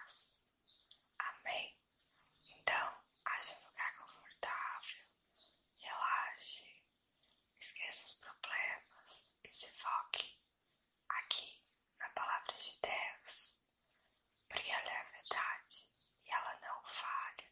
paz. Amém? Então, ache um lugar confortável, relaxe, esqueça os problemas e se foque aqui na palavra de Deus, porque ela é a verdade e ela não falha.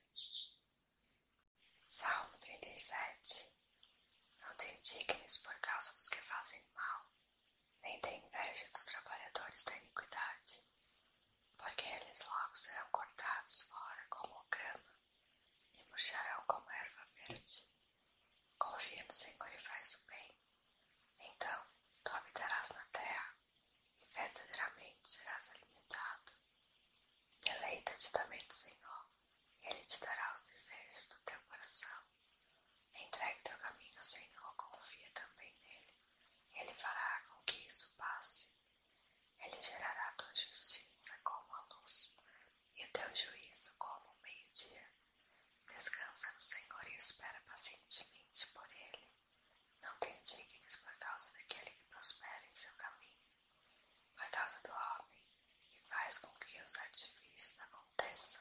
Salmo 37. Não te indignes por causa dos que fazem mal, nem tenha inveja dos trabalhadores da iniquidade, porque eles logo serão cortados fora como grama e murcharão como erva verde. Confia no Senhor e faz o bem, então tu habitarás na terra e verdadeiramente serás alimentado. Deleita-te também no Senhor, e Ele te dará os desejos do teu coração. Entregue teu caminho ao Senhor, confia também nele, e Ele fará com que isso passe. Ele gerará a tua justiça como a luz, e o teu juízo como o meio-dia. Descansa no Senhor e espera pacientemente por Ele. Não te indignes por causa daquele que prospera em seu caminho, por causa do homem que faz com que os artifícios aconteçam.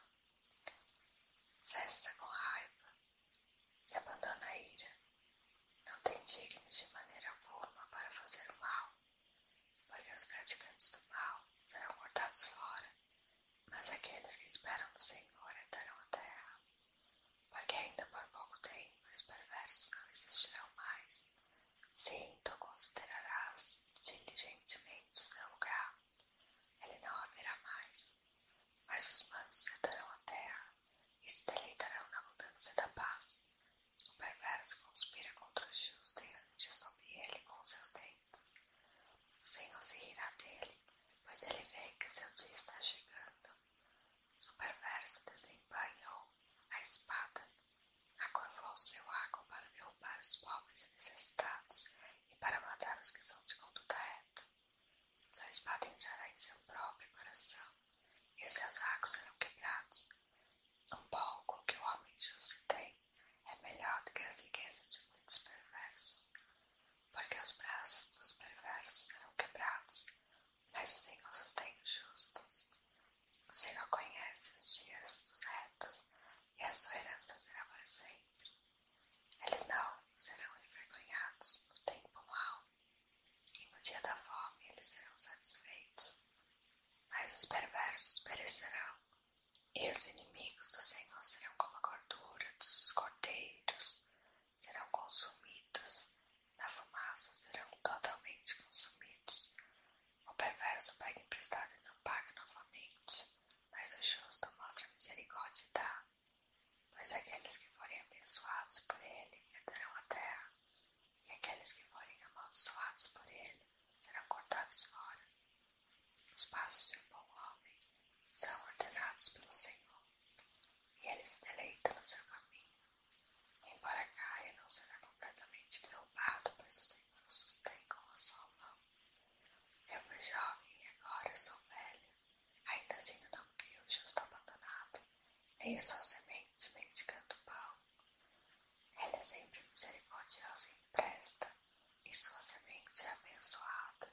Cessa com raiva e abandona a ira. Não te indignes de maneira alguma para fazer o mal, porque os praticantes do mal serão cortados fora, mas aqueles que esperam no Senhor herdarão a terra. Porque ainda por pouco tempo os perversos não existirão mais. Sim, tu considerarás diligentemente o seu lugar. Ele não haverá mais, mas os mansos herdarão a terra e se deleitarão na abundância da paz. O perverso conspira contra o justo e range sobre ele com seus dentes. O Senhor se irá dele, pois ele vê que seu dia está chegando. O perverso desembainhou a espada, acurvou seu arco para derrubar os pobres e necessitados e para matar os que são de conduta reta. Sua espada entrará em seu próprio coração e seus arcos serão quebrados. Um pouco que o homem justo tem é melhor do que as riquezas de muitos perversos, porque os braços dos perversos serão quebrados, mas o Senhor sustém os justos. O Senhor conhece os dias dos retos, e a sua herança será para sempre. Eles não serão envergonhados no tempo mau, e no dia da fome eles serão satisfeitos. Mas os perversos perecerão, e os inimigos do Senhor serão como a gordura dos cordeiros, serão consumidos, na fumaça serão totalmente consumidos. O perverso pega emprestado e não paga novamente, mas o justo mostra misericórdia e dá. Pois aqueles que forem abençoados por ele herdarão a terra, e aqueles que forem amaldiçoados por ele serão cortados fora. Os passos de um bom homem são ordenados pelo Senhor, e ele se deleita no seu caminho. Embora caia, não será completamente derrubado, pois o Senhor o sustém com a sua mão. Eu fui jovem e agora sou velho, ainda assim eu não vi o justo abandonado, nem a sua semente mendigando pão. Ele é sempre misericordioso e empresta, e sua semente é abençoada.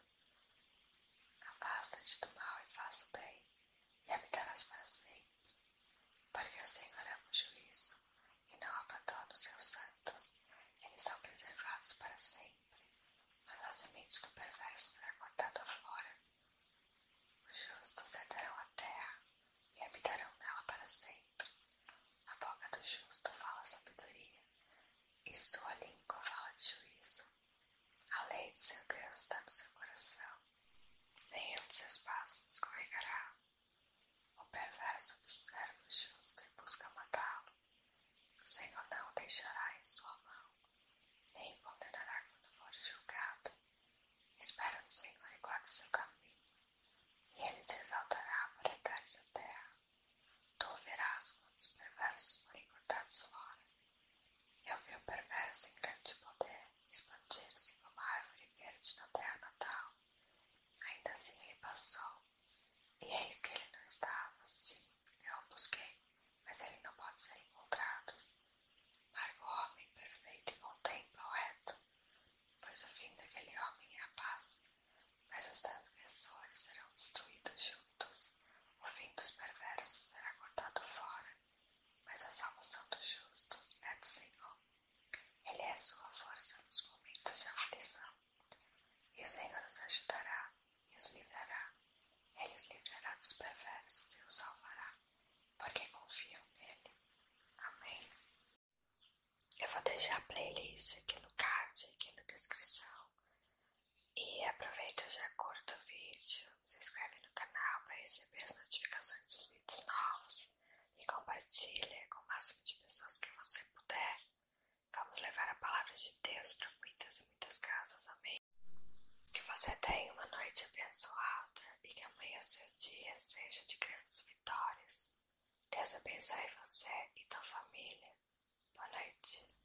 Afasta-te do mal e faça o bem, e habitarás para sempre. Porque o Senhor ama o juízo, e não abandona os seus santos. Eles são preservados para sempre, mas a semente do perverso será cortada fora. Os justos herdarão a terra, e habitarão nela para sempre. A boca do justo fala sabedoria, e sua língua fala de juízo. A lei de seu Deus está no seu coração, nenhum de seus passos escorregará. O perverso observa o justo e busca matá-lo. O Senhor não o deixará em sua mão, nem o condenará quando for julgado. Espera no Senhor e guarda o seu caminho, e ele te exaltará para herdares a terra. Tu o verás quando os perversos forem cortados fora. Eu vi o perverso em grande poder expandir-se como a árvore verde na terra natal. Ainda assim ele passou, e eis que ele não estava. Sim, eu o busquei, mas ele não pode ser encontrado. Marca o homem perfeito e contempla o reto, pois o fim daquele homem é a paz, mas os transgressores serão destruídos juntos. O fim dos perversos nos salvará, porque confiam nele. Amém. Eu vou deixar a playlist aqui no card, aqui na descrição. E aproveita, já curta o vídeo, se inscreve no canal para receber as notificações dos vídeos novos e compartilha com o máximo de pessoas que você puder. Vamos levar a palavra de Deus para muitas e muitas casas, amém? Que você tenha uma noite abençoada e que amanhã seu dia seja de grandes vitórias. Deus abençoe você e tua família. Boa noite.